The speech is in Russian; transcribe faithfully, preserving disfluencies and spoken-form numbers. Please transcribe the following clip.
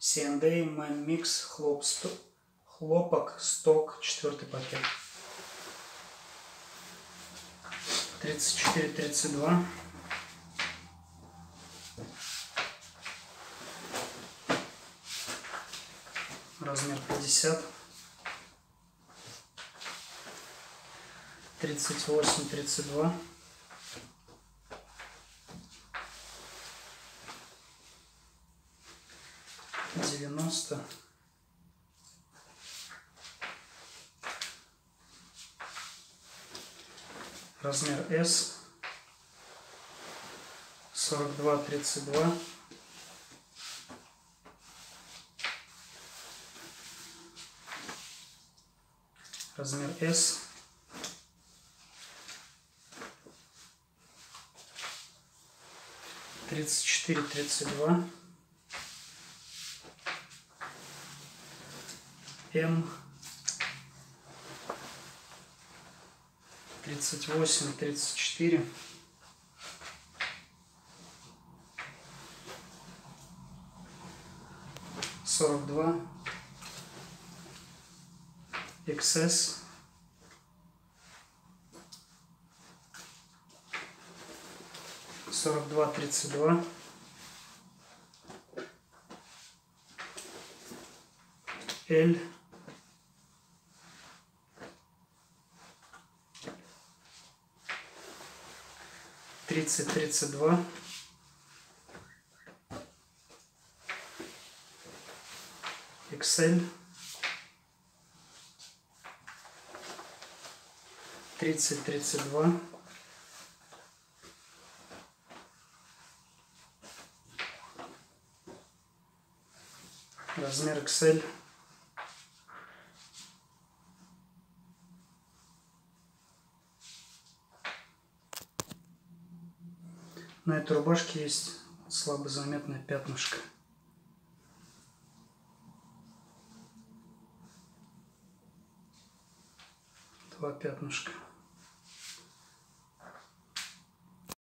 си энд эй Man Mix хлоп, сто, хлопок сток четвертый пакет. тридцать четыре тридцать два. Размер пятьдесят. тридцать восемь тридцать два. девяносто. Размер эс. сорок два тридцать два. Размер эс. тридцать четыре тридцать два. М. тридцать восемь тридцать четыре. сорок два. икс эс. сорок два тридцать два. L. тридцать тридцать два. икс эль. тридцать тридцать два. Размер икс эль. На этой рубашке есть слабо заметное пятнышко. Два пятнышка.